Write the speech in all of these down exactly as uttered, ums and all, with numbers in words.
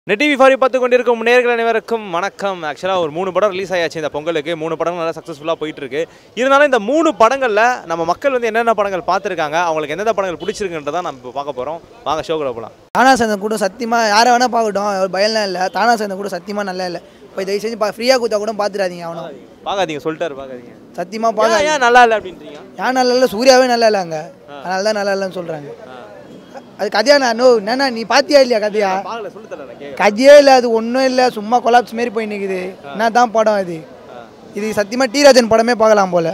Net TV ஃபாரி பார்த்து கொண்டிருக்கும் நேயர்கள் அனைவருக்கும் வணக்கம். ஆக்சுவலாக ஒரு மூணு படம் ரிலீஸ் ஆயாச்சு இந்த பொங்கலுக்கு. மூணு படங்கள் நல்லா சக்ஸஸ்ஃபுல்லாக போயிட்டு இருக்கு. இருந்தாலும் இந்த மூணு படங்களில் நம்ம மக்கள் வந்து என்னென்ன படங்கள் பார்த்துருக்காங்க, அவங்களுக்கு எந்தெந்த படங்கள் பிடிச்சிருக்குன்றதான் நம்ம இப்போ பார்க்க போகிறோம். வாங்க ஷோக்குள்ள போகலாம். தானா சேர்ந்த கூட்டம் சத்தியமாக யாரை வேணால் பார்க்கட்டும், பயம்லாம் இல்லை. தானா சேர்ந்த கூட்டம் சத்தியமாக நல்லா இல்லை. இப்போ தயவு செஞ்சு ஃப்ரீயாக கொடுத்தா கூட பார்த்துடாதீங்க. அவனும் பார்க்காதீங்க சொல்லிட்டாரு, பார்க்காதீங்க. சத்தியமாக பார்க்க ஏன் நல்லா இல்லை அப்படின்றீங்க? ஏன் நல்லா இல்லை, சூர்யாவே நல்லா இல்லைங்க, அதனால தான் நல்லா இல்லைன்னு சொல்கிறாங்க. அது கதையா? நான் நோ என்னண்ணா நீ பார்த்தியா இல்லையா கதையா? கதையே இல்லை, அது ஒன்றும் இல்லை, சும்மா கொலாப்ஸ் மாரி போய் நிற்குது. என்ன தான் படம் அது? இது சத்தியமாக டி ராஜன் படமே பார்க்கலாம் போல.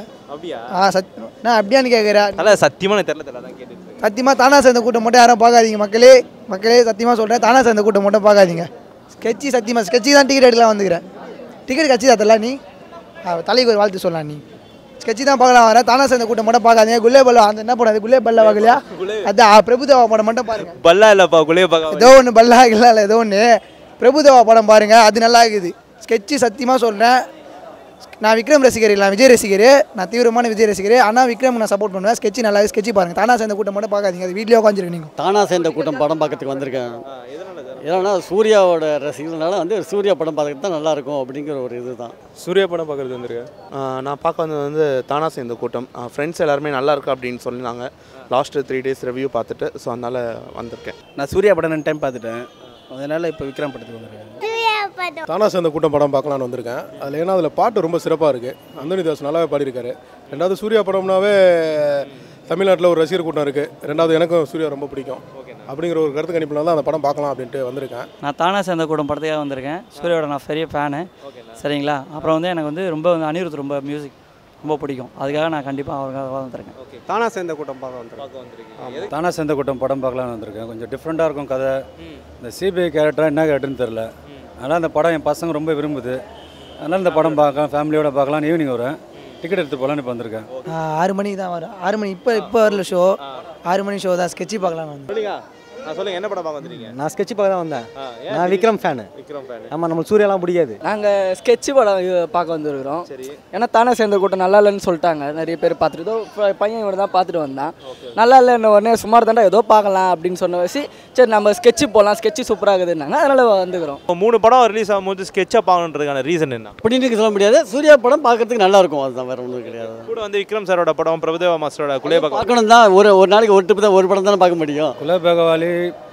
ஆ சத் நான் அப்படியான்னு கேட்குறேன். நல்லா சத்தியமாக தெரியல தெரியல கேட்டு சத்தியமாக தானா சேர்ந்த கூட்டம் மட்டும் யாரும் பார்க்காதீங்க மக்களே. மக்களே சத்தியமாக சொல்கிறேன், தானா சேர்ந்த கூட்டம் மட்டும் பார்க்காதீங்க. ஸ்கெட்சி சத்தியமாக ஸ்கெட்சி தான் டிக்கெட் எடுக்கலாம் வந்துக்கிறேன். டிக்கெட் கட்சி தான் தெரியல. நீ தலைக்கு ஒரு வாழ்த்து சொல்லலாம். நீ ஸ்கெட்சி தான் பார்க்கலாம் வர. தானா சேர்ந்த கூட்டம் மட்டும் பார்க்காதீங்க. குலே பல்லா அந்த என்ன படம் அது? குலே பல்லா பார்க்கலையா? அதான் பிரபுதேவா படம் மட்டும் பாருங்க. பல்லா இல்லைப்பா, குலே பார்க்க ஏதோ ஒன்று பல்லா இல்லை இல்லை ஏதோ ஒன்று பிரபுதேவா படம் பாருங்க, அது நல்லா இருக்குது. ஸ்கெட்சி சத்தியமாக சொல்கிறேன். நான் விக்ரம் ரசிகர் இல்லை, விஜய் ரசிகர். நான் தீவிரமான விஜய் ரசிகர். ஆனால் விக்ரம் நான் சப்போர்ட் பண்ணுவேன். ஸ்கெட்சி நல்லா ஸ்கெட்சி பாருங்க. தானா சேர்ந்த கூட்டம் மட்டும் பார்க்காதீங்க. அது வீட்லேயே உட்காந்துருக்கு. நீங்கள் தானா சேர்ந்த கூட்டம் படம் பார்க்கறதுக்கு வந்திருக்கேன். ஏன்னா சூர்யாவோட ரசிகர்களால வந்து சூர்யா படம் பார்க்கறது தான் நல்லாயிருக்கும் அப்படிங்கிற ஒரு இது தான். சூர்யா படம் பார்க்குறது வந்திருக்கேன். நான் பார்க்க வந்தது வந்து தானா சேர்ந்த கூட்டம். ஃப்ரெண்ட்ஸ் எல்லாருமே நல்லா இருக்கு அப்படின்னு சொல்லியிருந்தாங்க. லாஸ்ட்டு த்ரீ டேஸ் ரிவ்யூ பார்த்துட்டு ஸோ அதனால் வந்திருக்கேன். நான் சூர்யா படம் ரெண்டு டைம் பார்த்துட்டேன், அதனால் இப்போ விக்ரம் படத்துக்கு வந்திருக்கேன். தானா சேர்ந்த கூட்டம் படம் பார்க்கலான்னு வந்திருக்கேன். அதில் ஏன்னா அதில் பாட்டு ரொம்ப சிறப்பாக இருக்குது. அந்தோனிதாஸ் நல்லாவே பாடியிருக்காரு. ரெண்டாவது சூர்யா படம்னாவே தமிழ்நாட்டில் ஒரு ரசிகர் கூட்டம் இருக்குது. ரெண்டாவது எனக்கும் சூர்யா ரொம்ப பிடிக்கும் அப்படிங்கிற ஒரு கருத்து கணிப்பில் தான் அந்த படம் பார்க்கலாம் அப்படின்ட்டு வந்திருக்கேன். நான் தானா சேர்ந்த கூட்டம் படத்துக்காக வந்திருக்கேன். சூர்யாவோட நான் பெரிய ஃபேனு, சரிங்களா. அப்புறம் வந்து எனக்கு வந்து ரொம்ப வந்து அனிருத் ரொம்ப மியூசிக் ரொம்ப பிடிக்கும். அதுக்காக நான் கண்டிப்பாக அவருக்காக வந்திருக்கேன். ஓகே, தானா சேர்ந்த கூட்டம் பார்க்க வந்திருக்கேன். தானா சேர்ந்த கூட்டம் படம் பார்க்கலான்னு வந்திருக்கேன். கொஞ்சம் டிஃப்ரெண்ட்டாக இருக்கும் கதை. இந்த சிபிஐ கேரக்டராக என்ன கேரக்டர்னு தெரில. அதனால் அந்த படம் என் பசங்க ரொம்ப விரும்புது. அதனால் இந்த படம் பார்க்கலாம், ஃபேமிலியோட பார்க்கலான்னு ஈவினிங் வரேன். டிக்கெட் எடுத்து போகலான்னு இப்போ வந்திருக்கேன். ஆறு மணிக்கு தான் வரும். ஆறு மணி இப்போ இப்போ வரல ஷோ. ஆறு மணி ஷோ தான். ஸ்கெட்சி பார்க்கலாம் வந்து. நான் சொல்லுங்க, என்ன படம் பார்க்க வந்துருக்கீங்க? நான் ஸ்கெட்சி பார்க்க தான் வந்தேன். நான் விக்ரம் ஃபேனு. விக்ரம் ஃபேன். ஆமாம், நம்மளுக்கு சூர்யாலாம் பிடிக்காது. நாங்கள் ஸ்கெட்சி படம் பார்க்க வந்துருக்கிறோம். சரி, ஏன்னா தானே சேர்ந்த கூட்டம் நல்லா இல்லைன்னு சொல்லிட்டாங்க. நிறைய பேர் பார்த்துட்டு ஏதோ பையன் இவனை தான் பார்த்துட்டு வந்தான். நல்லா இல்லைன்னு உடனே சுமார் தாண்டா ஏதோ பார்க்கலாம் அப்படின்னு சொன்ன வச்சு சரி நம்ம ஸ்கெட்சி போகலாம், ஸ்கெட்சி சூப்பராக இருக்குதுன்னாங்க, அதனால் வந்துக்கிறோம். மூணு படம் ரிலீஸ் ஆகும்போது ஸ்கெட்சாக பார்க்கணுன்றதுக்கான ரீசன் என்ன அப்படின்னு சொல்ல முடியாது. சூர்யா படம் பார்க்கறதுக்கு நல்லா இருக்கும், அதுதான், வேறு ஒன்றும் கிடையாது. கூட வந்து விக்ரம் சாரோட படம், பிரபுதேவா மாஸ்டரோட குலே பார்க்கணும் தான். ஒரு ஒரு நாளைக்கு ஒரு ட்ரிப் தான், ஒரு படம் தானே பார்க்க முடியும். குலே பேகவாலி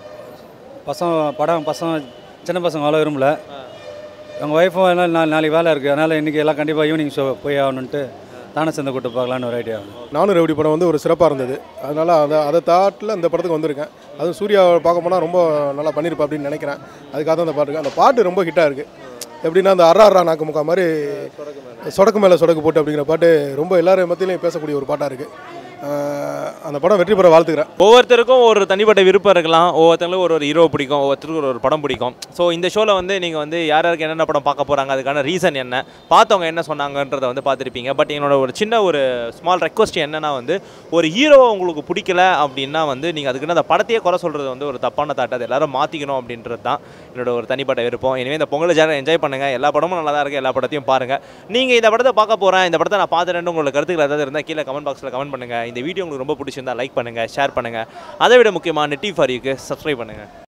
பசங்க படம் பசங்க சின்ன பசங்க அவ்வளோ விரும்பல. எங்கள் ஒய்ஃபும் எல்லாம் நாலு நாளைக்கு வேலை இருக்குது, அதனால் இன்றைக்கி எல்லாம் கண்டிப்பாக ஈவினிங் ஷோ போய் ஆகணுன்ட்டு தானே சேர்ந்த கூட்டம் பார்க்கலான்னு ஒரு ஐடியா. நானும் ரவுடி படம் வந்து ஒரு சிறப்பாக இருந்தது. அதனால் அதை அதை தாட்டில் இந்த படத்துக்கு வந்திருக்கேன். அதுவும் சூர்யாவை பார்க்க போனால் ரொம்ப நல்லா பண்ணியிருப்பா அப்படின்னு நினைக்கிறேன். அதுக்காக தான் அந்த பாட்டு இருக்குது. அந்த பாட்டு ரொம்ப ஹிட்டாக இருக்குது. எப்படின்னா அந்த அறா அறா நாக்கு முக்கா மாதிரி சொடக்கு மேலே சொடக்கு போட்டு அப்படிங்கிற பாட்டு ரொம்ப எல்லாரும் மத்தியிலையும் பேசக்கூடிய ஒரு பாட்டாக இருக்குது. அந்த படம் வெற்றி பெற வாழ்த்துக்கிறேன். ஒவ்வொருத்தருக்கும் ஒரு தனிப்பட்ட விருப்பம் இருக்கலாம். ஒவ்வொருத்தருக்கும் ஒரு ஒரு ஹீரோ பிடிக்கும், ஒவ்வொருத்தருக்கும் ஒரு ஒரு படம் பிடிக்கும். ஸோ இந்த ஷோவில் வந்து நீங்கள் வந்து யார் யாருக்கு என்னென்ன படம் பார்க்க போகிறாங்க, அதுக்கான ரீசன் என்ன, பார்த்தவங்க என்ன சொன்னாங்கன்றதை வந்து பார்த்துருப்பீங்க. பட் என்னோட ஒரு சின்ன ஒரு ஸ்மால் ரெக்வஸ்ட் என்னென்னா வந்து ஒரு ஹீரோவை உங்களுக்கு பிடிக்கல அப்படின்னா வந்து நீங்கள் அதுக்குன்னு அந்த படத்தையே குறை சொல்கிறது வந்து ஒரு தப்பான தாட்டு. அது எல்லாரும் மாற்றிக்கணும் அப்படின்றது தான் என்னோட ஒரு தனிப்பட்ட விருப்பம். எனவே இந்த பொங்கல் ஜாலியாக என்ஜாய் பண்ணுங்கள். எல்லா படமும் நல்லா தான் இருக்குது, எல்லா படத்தையும் பாருங்கள். நீங்கள் இந்த படத்தை பார்க்க போகிறேன், இந்த படத்தை நான் பார்த்துட்டேன்னு உங்களுக்கு கருத்துக்கள் ஏதாவது இருந்தால் கீழே கமெண்ட் பாக்ஸில் கமெண்ட் பண்ணுங்கள். இந்த வீடியோ உங்களுக்கு ரொம்ப பிடிச்சிருந்தா லைக் பண்ணுங்கள், ஷேர் பண்ணுங்கள். அதை விட முக்கியமாக நெட்டிவி ஃபாரிக்கு சப்ஸ்கிரைப் பண்ணுங்கள்.